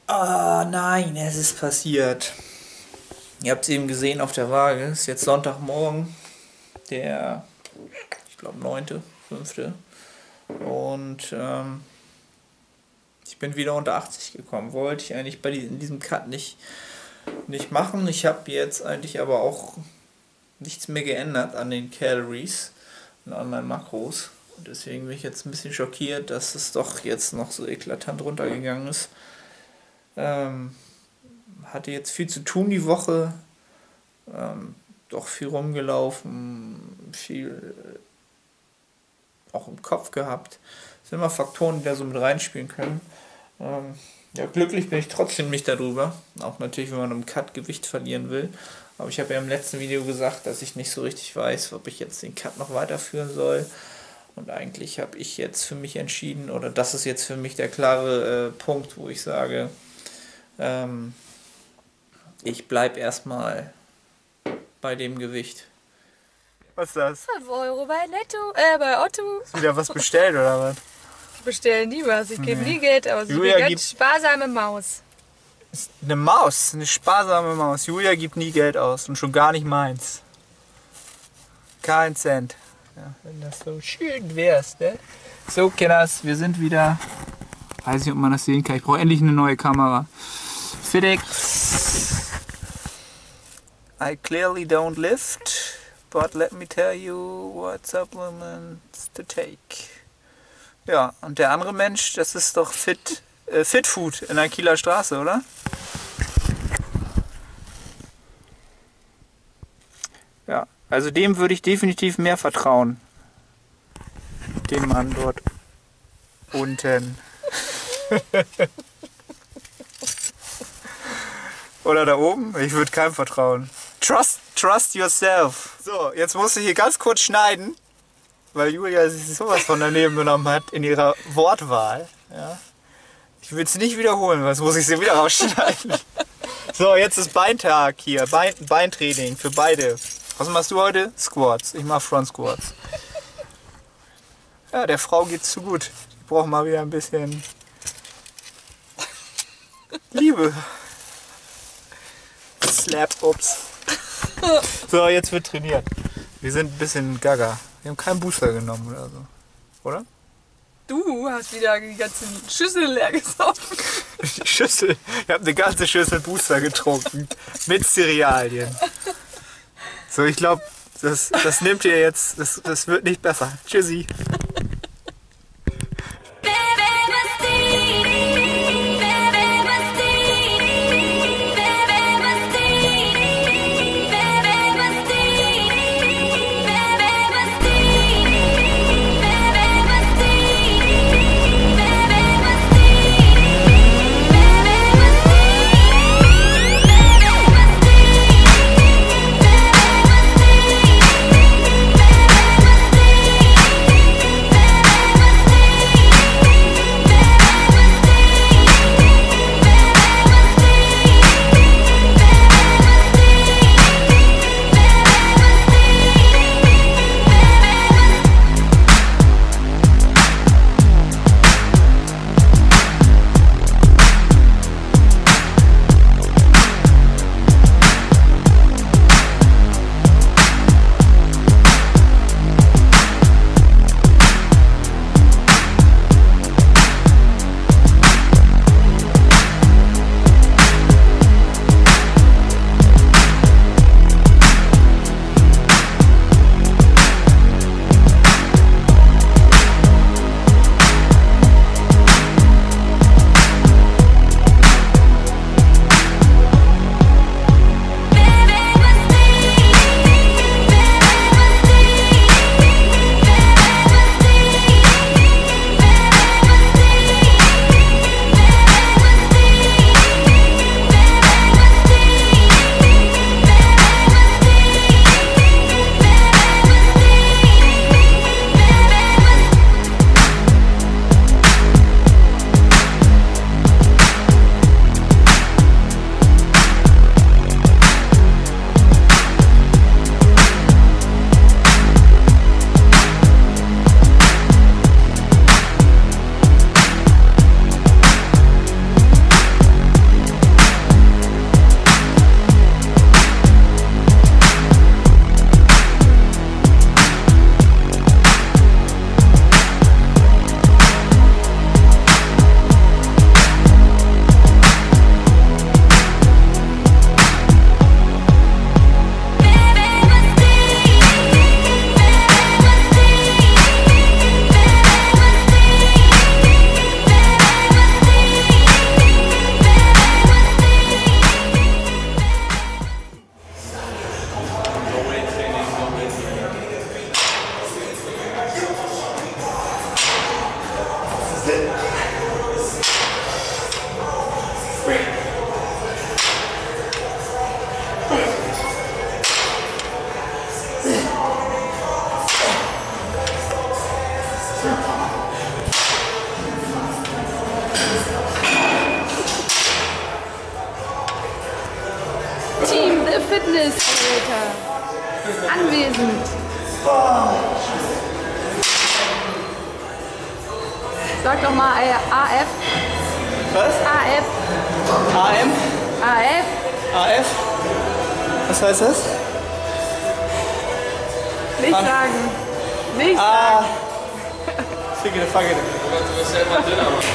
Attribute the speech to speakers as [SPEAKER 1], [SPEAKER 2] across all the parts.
[SPEAKER 1] Ah, nein, es ist passiert. Ihr habt es eben gesehen auf der Waage. Es ist jetzt Sonntagmorgen, der, ich glaube, 9., 5. Und ich bin wieder unter 80 gekommen. Wollte ich eigentlich in diesem Cut nicht machen. Ich habe jetzt eigentlich aber auch nichts mehr geändert an den Calories und an meinen Makros. Und deswegen bin ich jetzt ein bisschen schockiert, dass es doch jetzt noch so eklatant runtergegangen ist. Hatte jetzt viel zu tun die Woche, doch viel rumgelaufen, viel auch im Kopf gehabt. Das sind immer Faktoren, die da so mit reinspielen können. Ja, glücklich bin ich trotzdem nicht darüber, auch natürlich, wenn man im Cut Gewicht verlieren will. Aber ich habe ja im letzten Video gesagt, dass ich nicht so richtig weiß, ob ich jetzt den Cut noch weiterführen soll. Und eigentlich habe ich jetzt für mich entschieden, oder das ist jetzt für mich der klare Punkt, wo ich sage, ich bleibe erstmal bei dem Gewicht.
[SPEAKER 2] Was ist das?
[SPEAKER 3] 5 Euro bei Netto, bei Otto.
[SPEAKER 2] Ist wieder was bestellt oder was?
[SPEAKER 3] Bestellen die was, ich gebe nie Geld aus. Ich bin
[SPEAKER 2] Julia
[SPEAKER 3] ganz
[SPEAKER 2] gibt-
[SPEAKER 3] sparsame Maus.
[SPEAKER 2] Eine Maus, eine sparsame Maus. Julia gibt nie Geld aus und schon gar nicht meins. Kein Cent. Ja, wenn das so schön wär's, ne? So, Kenners, wir sind wieder. Weiß nicht, ob man das sehen kann. Ich brauche endlich eine neue Kamera. FedEx. I clearly don't lift, but let me tell you what supplements to take. Ja, und der andere Mensch, das ist doch Fit Food in der Kieler Straße, oder? Ja, also dem würde ich definitiv mehr vertrauen. Dem Mann dort unten. Oder da oben? Ich würde keinem vertrauen. Trust yourself. So, jetzt musst du hier ganz kurz schneiden, weil Julia sich sowas von daneben genommen hat in ihrer Wortwahl. Ja. Ich will es nicht wiederholen, weil sonst muss ich sie wieder rausschneiden. So, jetzt ist Beintag hier. Beintraining für beide. Was machst du heute? Squats. Ich mache Front Squats. Ja, der Frau geht's zu gut. Die braucht mal wieder ein bisschen Liebe. Slap, ups. So, jetzt wird trainiert. Wir sind ein bisschen gaga. Wir haben keinen Booster genommen oder so. Oder?
[SPEAKER 3] Du hast wieder die ganze Schüssel leer gesoffen.
[SPEAKER 2] Die Schüssel. Ich habe eine ganze Schüssel Booster getrunken. Mit Cerealien. So, ich glaube, das nimmt ihr jetzt. Das wird nicht besser. Tschüssi.
[SPEAKER 3] Elevator. Anwesend. Sag doch mal AF.
[SPEAKER 1] Was?
[SPEAKER 3] AF.
[SPEAKER 1] AM?
[SPEAKER 3] AF.
[SPEAKER 1] AF? Was heißt das?
[SPEAKER 3] Nicht
[SPEAKER 1] An-
[SPEAKER 3] sagen. Nicht
[SPEAKER 1] Ah.
[SPEAKER 3] sagen.
[SPEAKER 1] Figgede, faggede.
[SPEAKER 4] Du wirst ja immer dünner machen.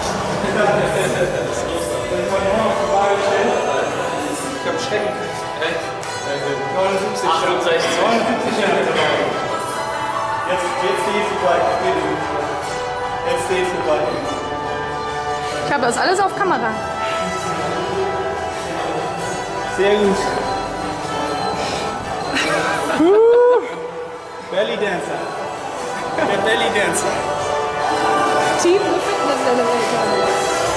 [SPEAKER 1] Ich hab Schrecken.
[SPEAKER 4] Echt?
[SPEAKER 1] 79.
[SPEAKER 4] 68.
[SPEAKER 1] 79 Jahre. Jetzt steht vorbei. Jetzt steht vorbei.
[SPEAKER 3] Ich habe das alles auf Kamera.
[SPEAKER 1] Sehr gut. Belly Dancer. Der Belly Dancer.
[SPEAKER 3] Team The Fitness Elevator.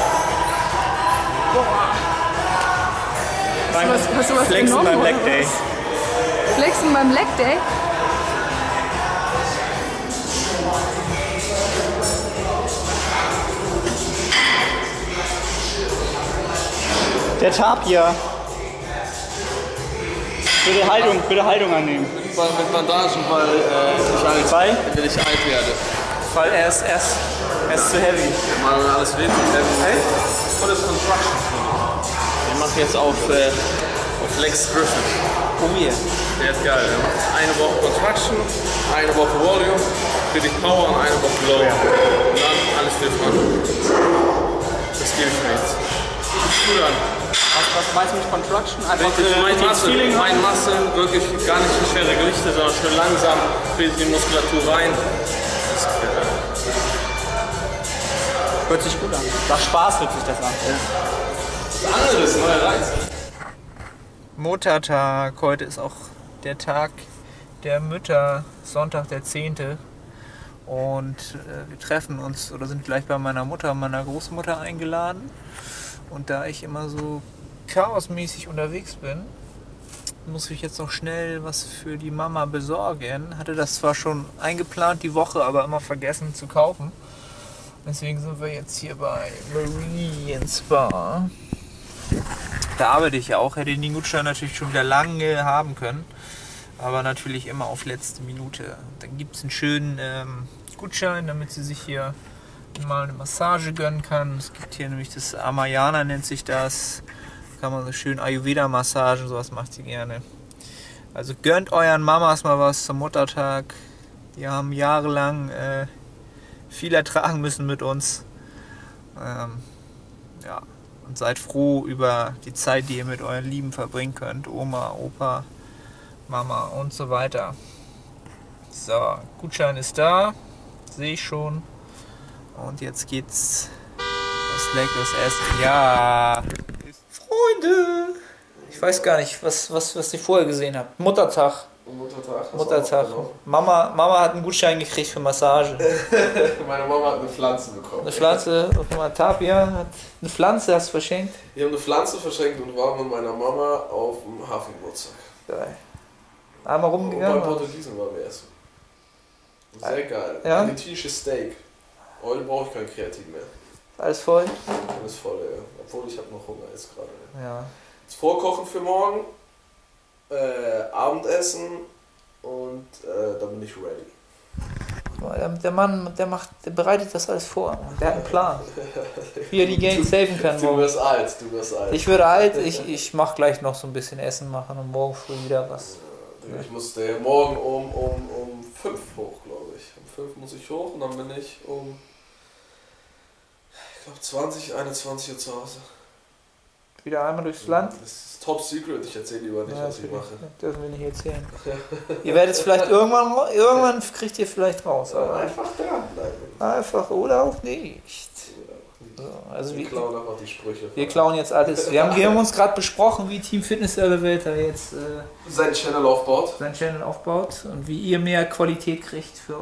[SPEAKER 3] Hast du was
[SPEAKER 1] Flexen
[SPEAKER 3] genommen,
[SPEAKER 1] beim
[SPEAKER 3] oder
[SPEAKER 1] Leg Day.
[SPEAKER 3] was? Flexen beim Leg Day?
[SPEAKER 1] Der Tapir. Bitte Haltung annehmen.
[SPEAKER 4] Mit Bandagen, weil ich alt werde.
[SPEAKER 1] Weil er ist zu heavy.
[SPEAKER 4] Mal alles weh tut. Und das Construction. Ich mache jetzt auf Lex Griffin.
[SPEAKER 1] Oh yeah.
[SPEAKER 4] Der ist geil. Eine Woche Construction, eine Woche Volume, für die Power und eine Woche Low. Und dann alles different. Das gilt für mich. Gut an.
[SPEAKER 1] Was meinst du mit Construction? Einfach
[SPEAKER 4] Mein Muscle wirklich gar nicht so schwere Gewichte, sondern schön langsam bildet die Muskulatur rein. Das
[SPEAKER 1] hört sich gut an. Nach Spaß hört sich das an.
[SPEAKER 4] ist anderes, neuer Reiz.
[SPEAKER 1] Muttertag. Heute ist auch der Tag der Mütter. Sonntag der 10. Und wir treffen uns oder sind gleich bei meiner Mutter und meiner Großmutter eingeladen. Und da ich immer so chaosmäßig unterwegs bin, muss ich jetzt noch schnell was für die Mama besorgen. Hatte das zwar schon eingeplant die Woche, aber immer vergessen zu kaufen. Deswegen sind wir jetzt hier bei Meridian Spa. Da arbeite ich ja auch, hätte den Gutschein natürlich schon wieder lange haben können. Aber natürlich immer auf letzte Minute. Dann gibt es einen schönen Gutschein, damit sie sich hier mal eine Massage gönnen kann. Es gibt hier nämlich das Amayana, nennt sich das. Da kann man so schön Ayurveda-Massagen, sowas macht sie gerne. Also gönnt euren Mamas mal was zum Muttertag. Die haben jahrelang viel ertragen müssen mit uns. Ja, und seid froh über die Zeit, die ihr mit euren Lieben verbringen könnt. Oma, Opa, Mama und so weiter. So, Gutschein ist da. Sehe ich schon. Und jetzt geht's was Leckeres essen. Ja. Freunde! Ich weiß gar nicht, was ihr vorher gesehen habt. Muttertag. Muttertag.
[SPEAKER 4] Genau.
[SPEAKER 1] Mama hat einen Gutschein gekriegt für Massage.
[SPEAKER 4] Meine Mama hat eine Pflanze bekommen.
[SPEAKER 1] Eine Pflanze, Tapia hat eine Pflanze, hast du verschenkt.
[SPEAKER 4] Wir haben eine Pflanze verschenkt und waren mit meiner Mama auf dem Hafengeburtstag.
[SPEAKER 1] Geil. Einmal
[SPEAKER 4] Und
[SPEAKER 1] rumgegangen.
[SPEAKER 4] beim Portugiesen waren wir essen. Sehr geil.
[SPEAKER 1] Ja?
[SPEAKER 4] Politisches Steak. Heute brauche ich kein Kreatin mehr.
[SPEAKER 1] Alles voll?
[SPEAKER 4] Alles voll, ja. Obwohl ich habe noch Hunger jetzt gerade.
[SPEAKER 1] Ja.
[SPEAKER 4] Jetzt Vorkochen für morgen, Abendessen und dann bin ich ready.
[SPEAKER 1] Der Mann, der bereitet das alles vor. Der hat einen Plan. Wie er die Gang saven kann
[SPEAKER 4] Du
[SPEAKER 1] morgen.
[SPEAKER 4] wirst alt, du wirst alt.
[SPEAKER 1] Ich würde alt, ich mach gleich noch so ein bisschen Essen machen und morgen früh wieder was.
[SPEAKER 4] Ich musste morgen um 5 hoch, glaube ich. Um 5 muss ich hoch und dann bin ich um, ich glaube 20, 21 Uhr zu Hause.
[SPEAKER 1] Wieder einmal durchs Land.
[SPEAKER 4] Das ist top secret, ich erzähle lieber nicht,
[SPEAKER 1] Ja,
[SPEAKER 4] was ich mache.
[SPEAKER 1] dürfen wir nicht erzählen. Ihr werdet es vielleicht irgendwann kriegt ihr vielleicht raus. Aber
[SPEAKER 4] Einfach dranbleiben.
[SPEAKER 1] einfach oder auch nicht. So, also
[SPEAKER 4] Wir klauen einfach die Sprüche.
[SPEAKER 1] wir klauen jetzt alles. Wir haben uns gerade besprochen, wie Team Fitness Elevator jetzt
[SPEAKER 4] Sein Channel aufbaut.
[SPEAKER 1] sein Channel aufbaut und wie ihr mehr Qualität kriegt für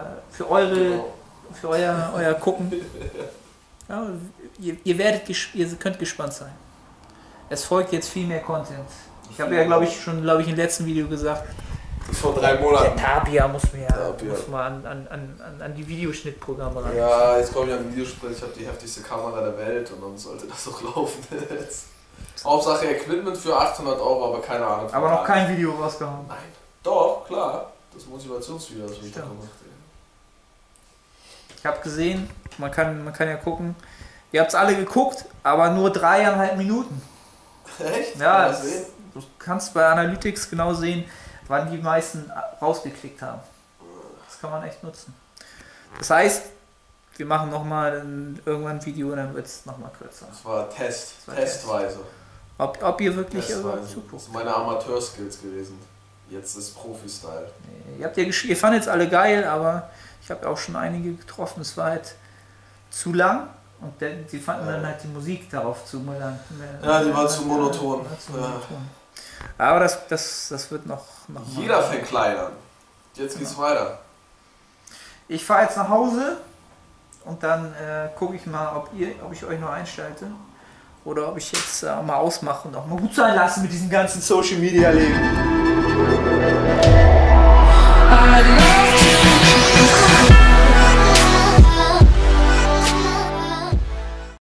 [SPEAKER 1] euer Gucken. Ja, ihr könnt gespannt sein. Es folgt jetzt viel mehr Content. Ich habe ja, glaube ich, im letzten Video gesagt,
[SPEAKER 4] Vor 3
[SPEAKER 1] der
[SPEAKER 4] Monaten.
[SPEAKER 1] Tapia muss
[SPEAKER 4] Tapia.
[SPEAKER 1] mal an die Videoschnittprogramme ran.
[SPEAKER 4] Ja, jetzt komme ich an den Videoschnitt, ich habe die heftigste Kamera der Welt und dann sollte das auch laufen jetzt. Hauptsache Equipment für 800 €, aber keine Ahnung.
[SPEAKER 1] Aber noch kein Video rausgehauen.
[SPEAKER 4] Nein. Doch, klar. Das Motivationsvideo, das ich da gemacht habe.
[SPEAKER 1] Ich habe gesehen, man kann ja gucken. Ihr habt es alle geguckt, aber nur 3,5 Minuten.
[SPEAKER 4] Echt?
[SPEAKER 1] Ja, du kannst bei Analytics genau sehen, wann die meisten rausgeklickt haben. Das kann man echt nutzen. Das heißt, wir machen nochmal irgendwann ein Video und dann wird es nochmal kürzer.
[SPEAKER 4] Das war testweise.
[SPEAKER 1] Ob ihr wirklich
[SPEAKER 4] Das
[SPEAKER 1] zuguckt.
[SPEAKER 4] sind meine Amateur-Skills gewesen. Jetzt ist Profi-Style.
[SPEAKER 1] Ihr fandet es alle geil, aber ich habe auch schon einige getroffen. Es war halt zu lang und die fanden dann halt die Musik darauf zu lang.
[SPEAKER 4] Ja, die war zu monoton.
[SPEAKER 1] Aber das wird noch
[SPEAKER 4] Jeder fängt klein an. Jetzt geht's weiter.
[SPEAKER 1] Ich fahre jetzt nach Hause und dann gucke ich mal, ob ich euch noch einschalte. Oder ob ich jetzt mal ausmache und auch mal gut sein lasse mit diesem ganzen Social Media Leben.